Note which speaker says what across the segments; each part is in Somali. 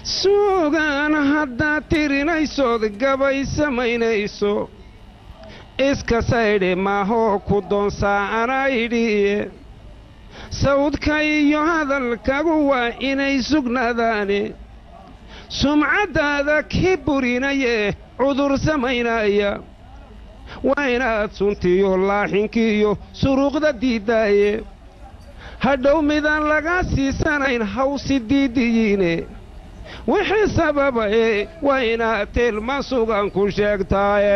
Speaker 1: suugaan haddaad tirinaysood gabay samaynayso iska saydhe maahoo ku doonsaa anaydhiye sawdka iyo hadalkagu waa inay sugnaadaane sumcaddaada kii burinaye cudur samaynaya waa inaad suntiyo laaxinkiiyo suruuqda diiddaaye hadhow midaan laga siisanayn hawsi diiddiyiine wixii sababaye waa inaad tilma sugan ku sheegtaaye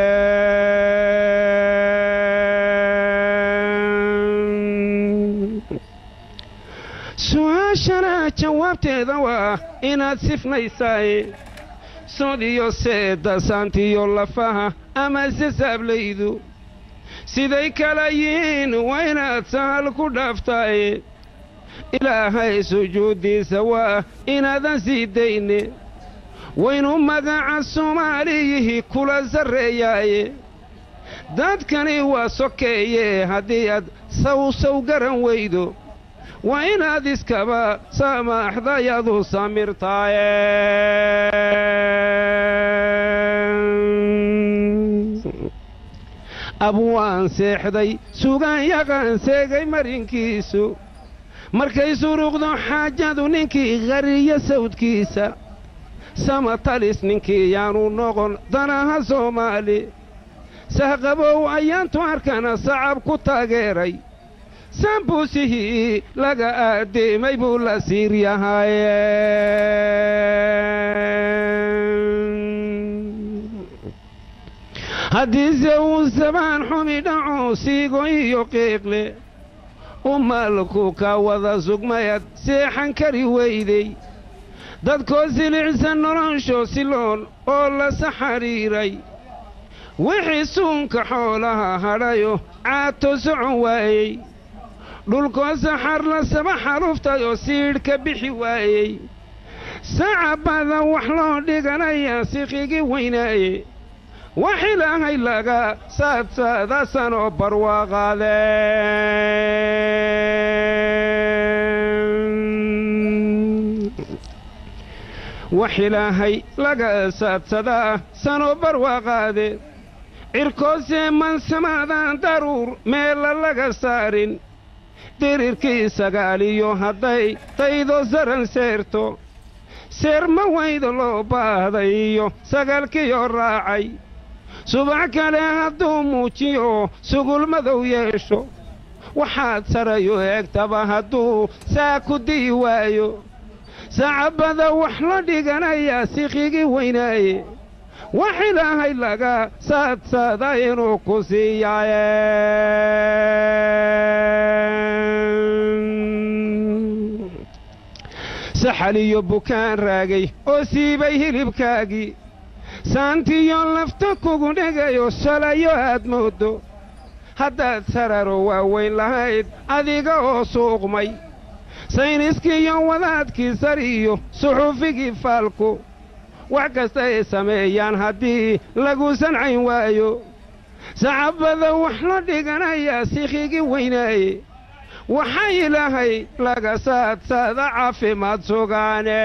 Speaker 1: su'aashana jawaabteeda waa inaad sifnaysaaye sodiyo seedda saantiyo lafaha ama sasaablaydu siday kala yihiin waa inaad sahal ku dhaaftaaye ilaahay sujuuddiisa waa inaadan sii dayne waynu magaca soomaaliyihii kula sarreeyaaye dadkani waa sokeeye haddii aad sawsaw garan weydo waa inaad iskaba saamaaxdayadu samirtaaye abwaan seexday sugaan yaqaan seegay marinkiisu markay suruuqdo xaajadu ninkii qariya sawdkiisa samatalis ninkii yaanu noqon danaha soomaali sahqabow ayaantu arkana sacab ku taageeray sambuusihii laga aaddeemay buu la siir yahaye haddiise uu sabaan xumi dhaco siigo iyo qiiqle umaalku ka wada sugmayad seexan kari weyday dadkoo silicsan nolosho siloon oo la saxariiray wixii suunka xoolaha hadhayo caato socon waayey dhulkoo saxar la saba xaruftayoo siidhka bixi waayey sacabada wax loo dhiganayaa siqigi weynaaye wax ilaahay laga saadsaada sanoo barwaaqaadeen wax ilaahay laga saadsadaa sanoo barwaaqaade cirkoosee mansamaadaan daruur meella laga saarin dirirkii sagaaliyo hadday daydo saran seerto seer ma weydo loo baahday iyo sagaalkiyo raacay subax kale hadduu muujiyo sugul madow yeesho waxaad sarayo eegtaba hadduu saa ku dii waayo sacabada wax la dhiganayaa siqigi weynaaye wax ilaahay laga saadsada inuu ku siiyaaye saxal iyo bukaan raagay oo siibay hilibkaagii saantiyo lafta kugu dhegayo shalayo aad mooddo haddaad sararo waaweyn lahayd adiga oo suuqmay sayniskiiyo wadaadkii sariyo suxufigii faalku wax kasta ay sameeyaan haddii lagu sancayn waayo sacabada wax la dhiganayaa sikhigi weynaaye waxaa ilaahay laga saadsada caafimaad sugaane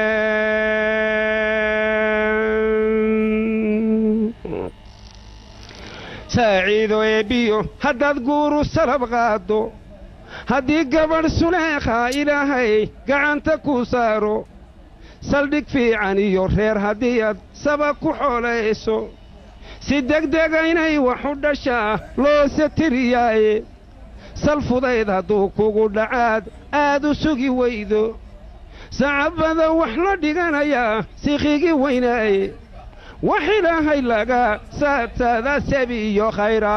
Speaker 1: saaciido eebbiyo haddaad guuru salab qaaddo haddii gabadh suleekhaa ilaahay gacanta ku saaro saldhig fiican iyo reer haddii aad saba ku xoolayso si degdega inay wax u dhashaa loo satiriyaaye sal fudayd hadduu kugu dhacaad aad u sugi weydo sacabada wax la dhiganayaa sikhigi weynaaye wax ilaahay laga saadsada sabi iyo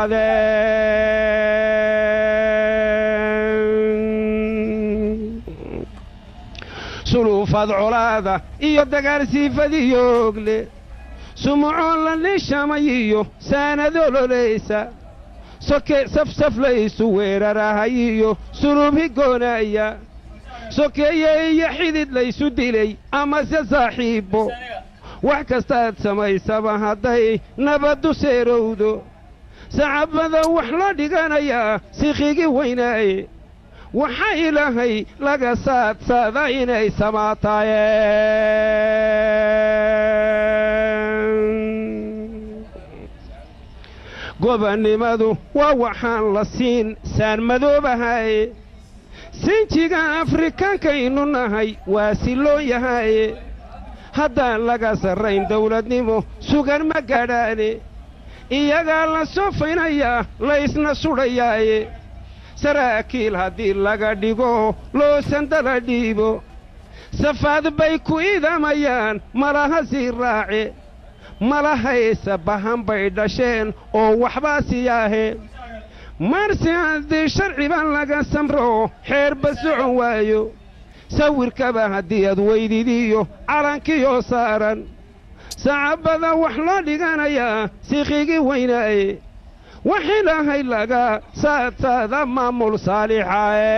Speaker 1: khayraadeen suluufad colaada iyo dagaarsiifadiyo ogle sumucoo la nishamay iyo saanadololaysa soke safsaflaysu weerarahay iyo suluubhi goonaaya sokeeye iyo xidid laysu dilay amase saaxiibbo wax kastaad samaysaba hadday nabaddu seerowdo sacabada wax la dhiganayaa sikhigi weynaaye waxa ilaahay laga saadsaada inay samaataayeen gobonnimadu waa waxaan la siin saan madoobahay sinjiga afrikaankaynu nahay waa si loo yahay haddaan laga sarrayn dawladnimo sugan ma gaadhaane iyagaa la soofaynayaa laysna sudhayaaye saraakiil haddii laga dhigo loo sandala dhiibo safaad bay ku idamayaan malaha sii raace malahaysa bahan bay dhasheen oo waxbaa siyaahe marsi haddii sharciban laga samro xeerba socon waayo sawirkaba haddii aad weydidiyo calankiyoo saaran sacabada wax loo dhiganayaa sikhigii weynaaye wax ilaahay laga saadsaada maamul saalixaaye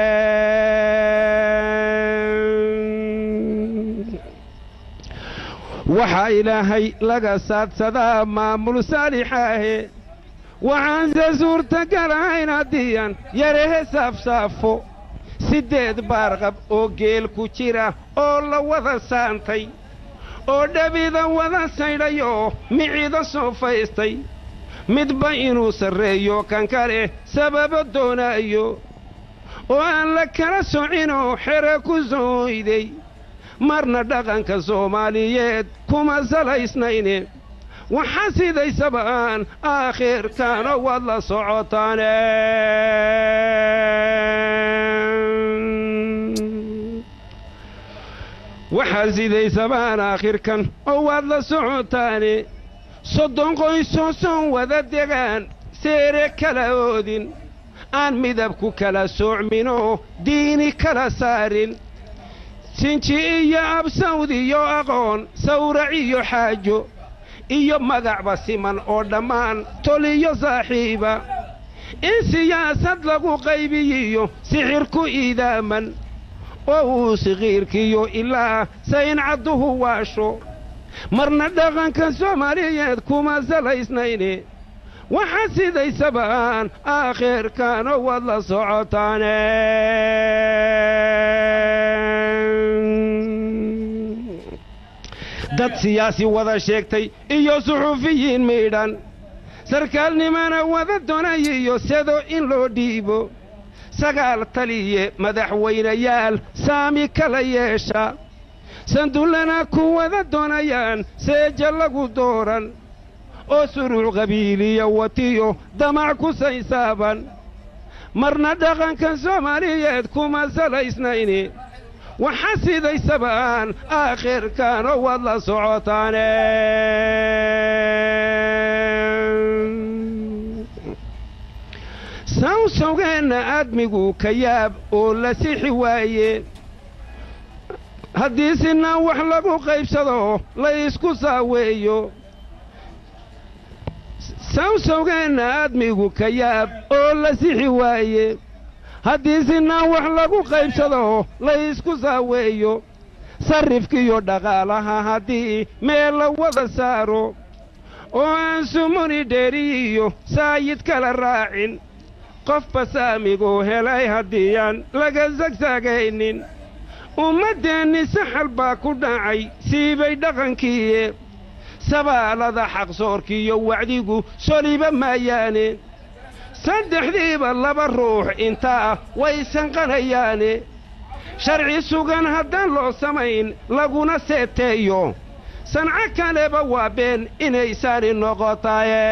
Speaker 1: waxaa ilaahay laga saadsadaa maamul saalixaahe waxaanse suurtagalahayn haddiiyan yarehe saafsaafo 8 baarqab oo geel ku jira oo la wada saantay oo dhabida wada saydhayo miciida soo faystay midba inuu sarreeyo kan kale sababo doonaayo oo aan la kala socinoo xere ku sooyday marna dhaqanka soomaaliyeed kuma salaysnayne waxa sidaysaba aan aakhirkaana wad la socotaane waxa sidaysaba aan aakhirkan oo wad la socotaane soddon qoysoo soon wada degaan seere kala oodin aan midabku kala soocminoo diini kala saarin sinji iyo absawd iyo aqoon sawrac iyo xaajo iyo magacba siman oo dhammaan tol iyo saaxiiba in siyaasad lagu qaybiyo sixirku iidaaman oo uu siqiirkiyo ilaa sayn cadduhu waasho marna dhaqanka soomaaliyeed kuma salaysnayne waxa sidaysaba aan aakhirkaana wad la socotaane dad siyaasi wada sheegtay iyo suxuufiyiin miidhan sarkaalnimana wada doonayiyo sedo in loo dhiibo sagaal taliye madaxweynayaal saami kala yeesha sandullana ku wada doonayaan seeja lagu dooran oo suruuc qabiiliya watiyo damac ku saysaaban marna dhaqanka soomaaliyeed kuma salaysnayne waxa sidaysaba aan aakhirkaana wad la socotaane sawsawgeenna aadmigu ka yaab oo la sixi waaye haddii sinaa wax lagu qaybsado la isku saaweeyo sawsawgeenna aadmigu ka yaab oo la sixi waaye haddii sinaa wax lagu qaybsado la isku saaweeyo sarrifkiyo dhaqaalaha haddii meel la wada saaro oo aan sumuni dheeriyo saayid kala raacin qofba saamiguu helay haddiiyaan laga sagsaagaynin ummaddeenni saxal baa ku dhacay siibay dhaqankiiye sabaalada xaqsoorkiiyo wacdigu soliba maayaane saddexdiiba 2 ruux intaa way sanqanayaane sharci sugan haddaan loo samayn laguna seeteeyo sanco kaleba waa been inaysaani noqotaaye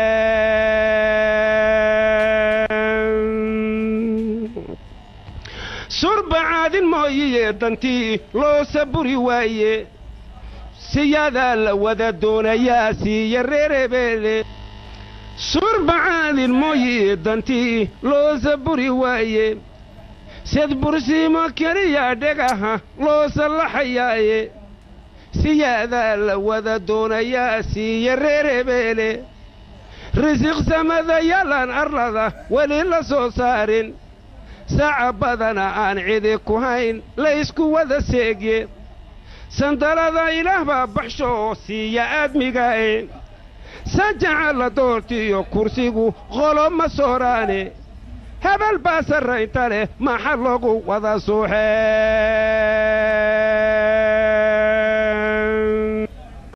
Speaker 1: surba caadin mooyiye dantii loo saburi waaye siyadaa la wada doonayaa siiya reerebeele surba caadin mooyiye dantii loo saburi waaye sid bursiimo keliya dhegaha loo sallaxayaaye siyadaa la wada doonayaa siiya reerebeele risiq samada yalan arlada weli la soo saarin saaca badana aan cidi ku hayn la isku wada seegye sandalada ilaah baa baxsho siiya aadmigaaye sajaca la doortiyo kursigu qolo ma sooraane hebel baa sarraynta leh maxaa loogu wada suuxee